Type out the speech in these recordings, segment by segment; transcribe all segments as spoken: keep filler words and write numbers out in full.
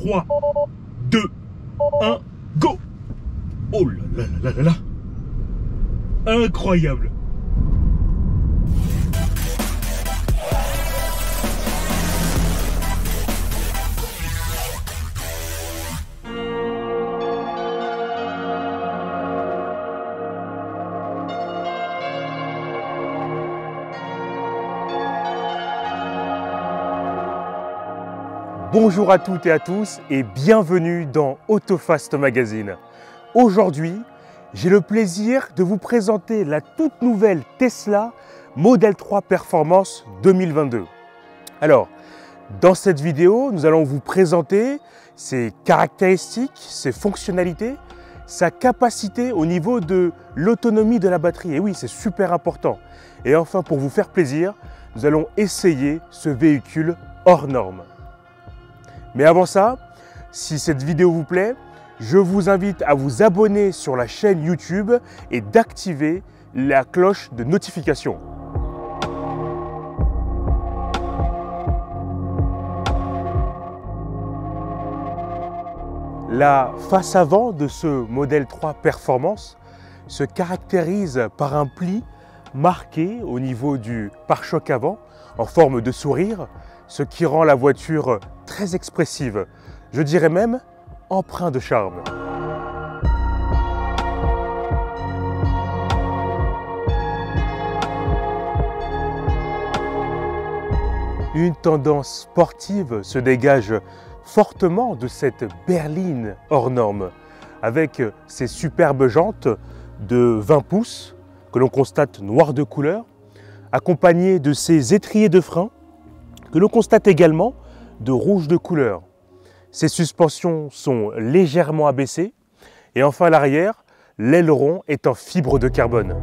trois, deux, un, go! Oh là là là là là là! Incroyable! Bonjour à toutes et à tous et bienvenue dans Autofast Magazine. Aujourd'hui, j'ai le plaisir de vous présenter la toute nouvelle Tesla Model trois Performance deux mille vingt-deux. Alors, dans cette vidéo, nous allons vous présenter ses caractéristiques, ses fonctionnalités, sa capacité au niveau de l'autonomie de la batterie. Et oui, c'est super important. Et enfin, pour vous faire plaisir, nous allons essayer ce véhicule hors norme. Mais avant ça, si cette vidéo vous plaît, je vous invite à vous abonner sur la chaîne YouTube et d'activer la cloche de notification. La face avant de ce Model trois Performance se caractérise par un pli marqué au niveau du pare-choc avant en forme de sourire, ce qui rend la voiture très expressive, je dirais même empreint de charme. Une tendance sportive se dégage fortement de cette berline hors norme, avec ses superbes jantes de vingt pouces que l'on constate noires de couleur, accompagnées de ses étriers de frein que l'on constate également de rouge de couleur. Ces suspensions sont légèrement abaissées et enfin à l'arrière, l'aileron est en fibre de carbone.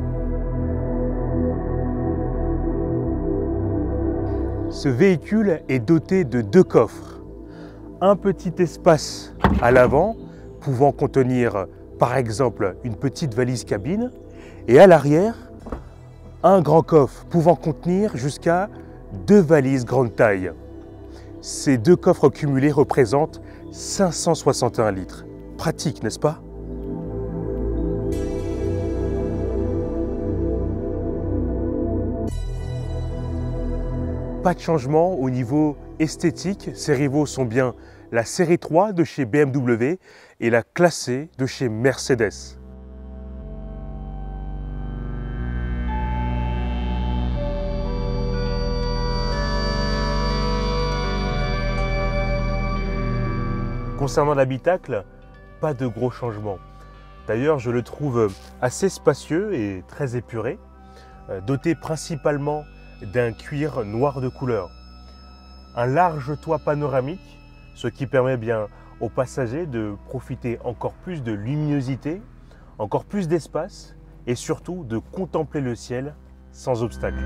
Ce véhicule est doté de deux coffres. Un petit espace à l'avant pouvant contenir par exemple une petite valise cabine et à l'arrière, un grand coffre pouvant contenir jusqu'à deux valises grande taille. Ces deux coffres cumulés représentent cinq cent soixante et un litres. Pratique, n'est-ce pas? Pas de changement au niveau esthétique. Ces rivaux sont bien la série trois de chez B M W et la classée de chez Mercedes. Concernant l'habitacle, pas de gros changements. D'ailleurs, je le trouve assez spacieux et très épuré, doté principalement d'un cuir noir de couleur. Un large toit panoramique, ce qui permet bien aux passagers de profiter encore plus de luminosité, encore plus d'espace et surtout de contempler le ciel sans obstacle.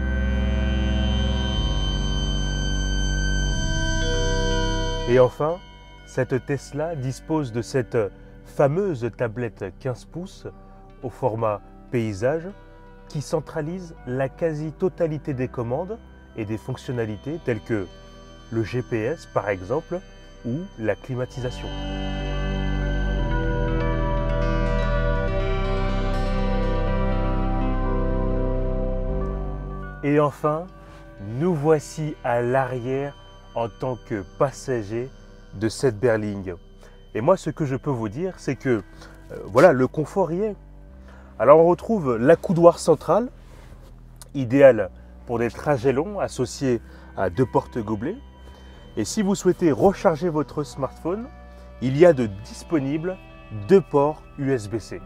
Et enfin, cette Tesla dispose de cette fameuse tablette quinze pouces au format paysage qui centralise la quasi-totalité des commandes et des fonctionnalités telles que le G P S par exemple ou la climatisation. Et enfin, nous voici à l'arrière en tant que passager de cette berline. Et moi, ce que je peux vous dire, c'est que euh, voilà, le confort y est. Alors, on retrouve l'accoudoir central, idéal pour des trajets longs associés à deux porte-gobelets. Et si vous souhaitez recharger votre smartphone, il y a de disponibles deux ports U S B C.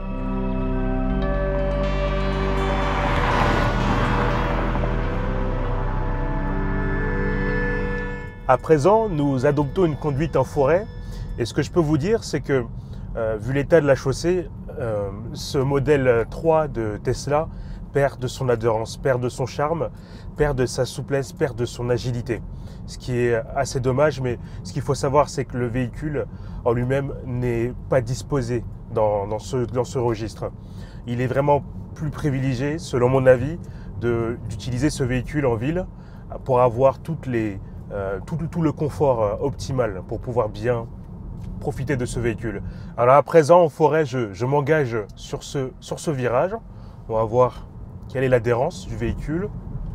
À présent, nous adoptons une conduite en forêt et ce que je peux vous dire, c'est que euh, vu l'état de la chaussée, euh, ce modèle trois de Tesla perd de son adhérence, perd de son charme, perd de sa souplesse, perd de son agilité. Ce qui est assez dommage, mais ce qu'il faut savoir, c'est que le véhicule en lui-même n'est pas disposé dans, dans, ce, dans ce registre. Il est vraiment plus privilégié, selon mon avis, d'utiliser ce véhicule en ville pour avoir toutes les euh, tout, tout le confort euh, optimal pour pouvoir bien profiter de ce véhicule. Alors à présent en forêt, je, je m'engage sur ce, sur ce virage. On va voir quelle est l'adhérence du véhicule.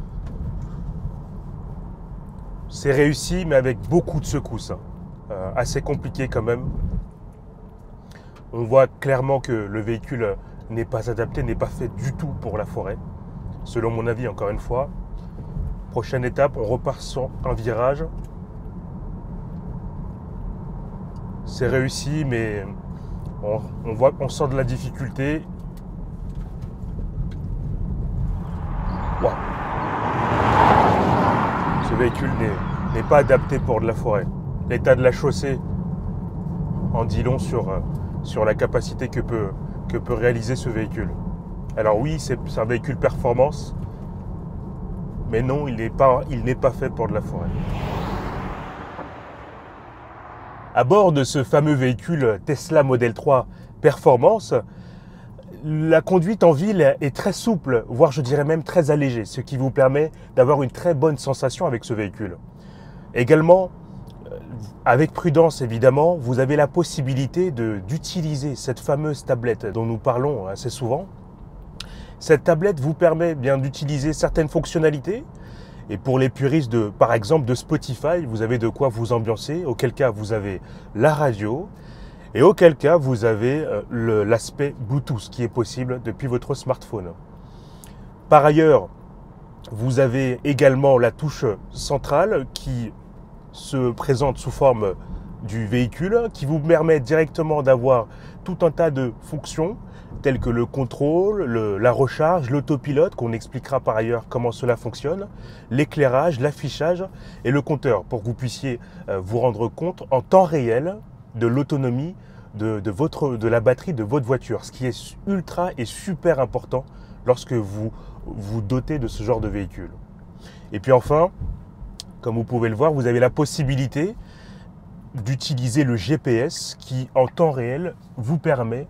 C'est réussi, mais avec beaucoup de secousses. Euh, assez compliqué quand même. On voit clairement que le véhicule n'est pas adapté, n'est pas fait du tout pour la forêt. Selon mon avis, encore une fois. Prochaine étape, on repart sur un virage. C'est réussi, mais on, on voit qu'on sent de la difficulté. Wow. Ce véhicule n'est pas adapté pour de la forêt. L'état de la chaussée en dit long sur, sur la capacité que peut, que peut réaliser ce véhicule. Alors oui, c'est un véhicule performance, mais non, il n'est pas, il n'est pas fait pour de la forêt. À bord de ce fameux véhicule Tesla Model trois Performance, la conduite en ville est très souple, voire je dirais même très allégée, ce qui vous permet d'avoir une très bonne sensation avec ce véhicule. Également, avec prudence évidemment, vous avez la possibilité d'utiliser cette fameuse tablette dont nous parlons assez souvent. Cette tablette vous permet bien d'utiliser certaines fonctionnalités. Et pour les puristes, de, par exemple, de Spotify, vous avez de quoi vous ambiancer, auquel cas vous avez la radio, et auquel cas vous avez euh, l'aspect Bluetooth qui est possible depuis votre smartphone. Par ailleurs, vous avez également la touche centrale qui se présente sous forme du véhicule, qui vous permet directement d'avoir tout un tas de fonctions, tels que le contrôle, le, la recharge, l'autopilote, qu'on expliquera par ailleurs comment cela fonctionne, l'éclairage, l'affichage et le compteur, pour que vous puissiez euh, vous rendre compte en temps réel de l'autonomie de, de, votre, de la batterie de votre voiture, ce qui est ultra et super important lorsque vous vous dotez de ce genre de véhicule. Et puis enfin, comme vous pouvez le voir, vous avez la possibilité d'utiliser le G P S qui, en temps réel, vous permet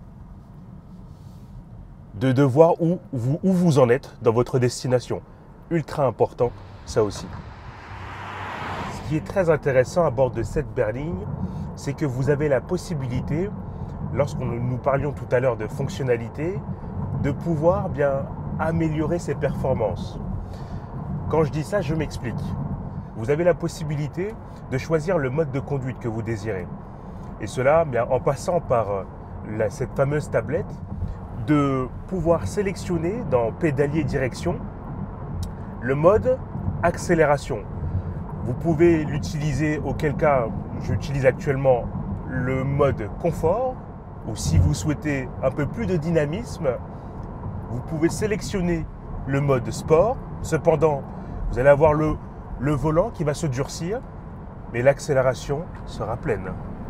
de, de voir où vous, où vous en êtes dans votre destination. Ultra important, ça aussi. Ce qui est très intéressant à bord de cette berline, c'est que vous avez la possibilité, lorsqu'on nous parlions tout à l'heure de fonctionnalité, de pouvoir bien améliorer ses performances. Quand je dis ça, je m'explique. Vous avez la possibilité de choisir le mode de conduite que vous désirez. Et cela, bien, en passant par la, cette fameuse tablette, de pouvoir sélectionner dans pédalier direction le mode accélération. Vous pouvez l'utiliser, auquel cas j'utilise actuellement le mode confort, ou si vous souhaitez un peu plus de dynamisme, vous pouvez sélectionner le mode sport. Cependant, vous allez avoir le, le volant qui va se durcir, mais l'accélération sera pleine.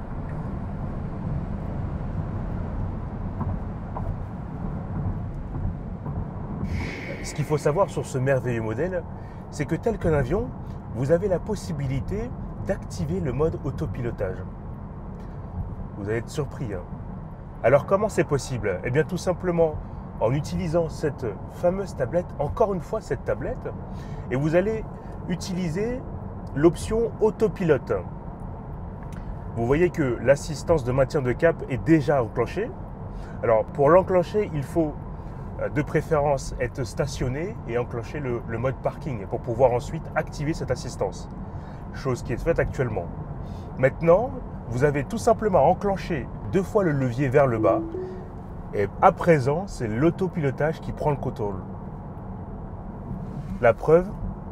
Ce qu'il faut savoir sur ce merveilleux modèle, c'est que tel qu'un avion, vous avez la possibilité d'activer le mode autopilotage. Vous allez être surpris. Hein. Alors comment c'est possible? Eh bien tout simplement en utilisant cette fameuse tablette, encore une fois cette tablette, et vous allez utiliser l'option autopilote. Vous voyez que l'assistance de maintien de cap est déjà enclenchée. Alors pour l'enclencher, il faut de préférence être stationné et enclencher le, le mode parking pour pouvoir ensuite activer cette assistance, chose qui est faite actuellement. Maintenant, vous avez tout simplement enclenché deux fois le levier vers le bas et à présent, c'est l'autopilotage qui prend le contrôle. La preuve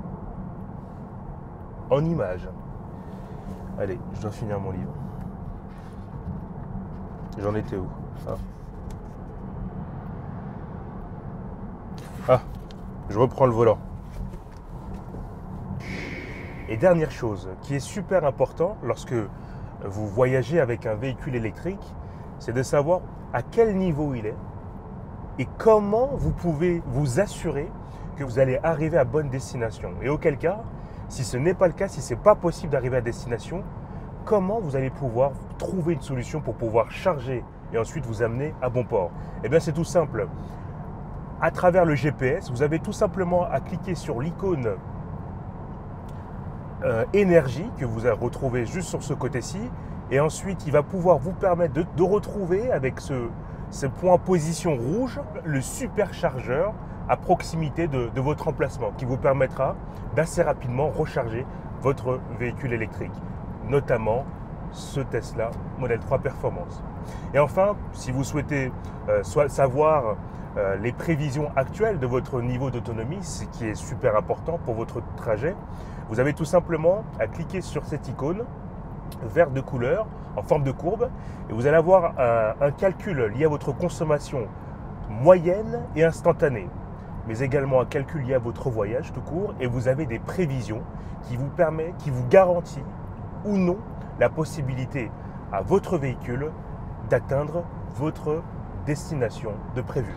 en image. Allez, je dois finir mon livre. J'en étais où? Ah. Ah, je reprends le volant. Et dernière chose qui est super important lorsque vous voyagez avec un véhicule électrique, c'est de savoir à quel niveau il est et comment vous pouvez vous assurer que vous allez arriver à bonne destination. Et auquel cas, si ce n'est pas le cas, si ce n'est pas possible d'arriver à destination, comment vous allez pouvoir trouver une solution pour pouvoir charger et ensuite vous amener à bon port? Eh bien, c'est tout simple. À travers le G P S, vous avez tout simplement à cliquer sur l'icône euh, énergie que vous allez retrouver juste sur ce côté-ci. Et ensuite, il va pouvoir vous permettre de, de retrouver avec ce, ce point position rouge, le superchargeur à proximité de, de votre emplacement qui vous permettra d'assez rapidement recharger votre véhicule électrique, notamment ce Tesla Model trois Performance. Et enfin, si vous souhaitez euh, soit savoir euh, les prévisions actuelles de votre niveau d'autonomie, ce qui est super important pour votre trajet, vous avez tout simplement à cliquer sur cette icône vert de couleur en forme de courbe et vous allez avoir un, un calcul lié à votre consommation moyenne et instantanée, mais également un calcul lié à votre voyage tout court, et vous avez des prévisions qui vous permet, qui vous garantit ou non la possibilité à votre véhicule d'atteindre votre destination de prévu.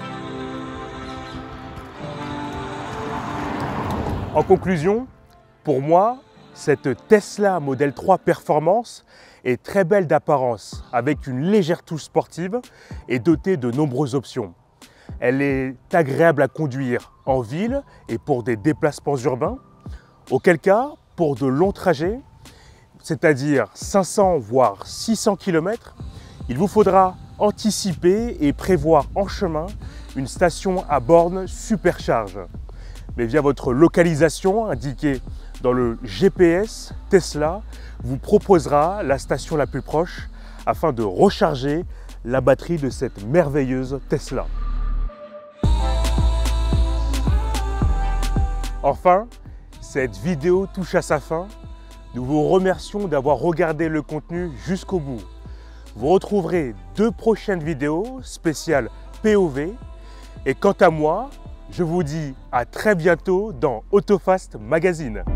En conclusion, pour moi, cette Tesla Model trois Performance est très belle d'apparence, avec une légère touche sportive et dotée de nombreuses options. Elle est agréable à conduire en ville et pour des déplacements urbains, auquel cas, pour de longs trajets, c'est-à-dire cinq cents voire six cents kilomètres, il vous faudra anticiper et prévoir en chemin une station à borne supercharge. Mais via votre localisation indiquée dans le G P S, Tesla vous proposera la station la plus proche afin de recharger la batterie de cette merveilleuse Tesla. Enfin, cette vidéo touche à sa fin. Nous vous remercions d'avoir regardé le contenu jusqu'au bout. Vous retrouverez deux prochaines vidéos spéciales P O V. Et quant à moi, je vous dis à très bientôt dans AutoFast Magazine.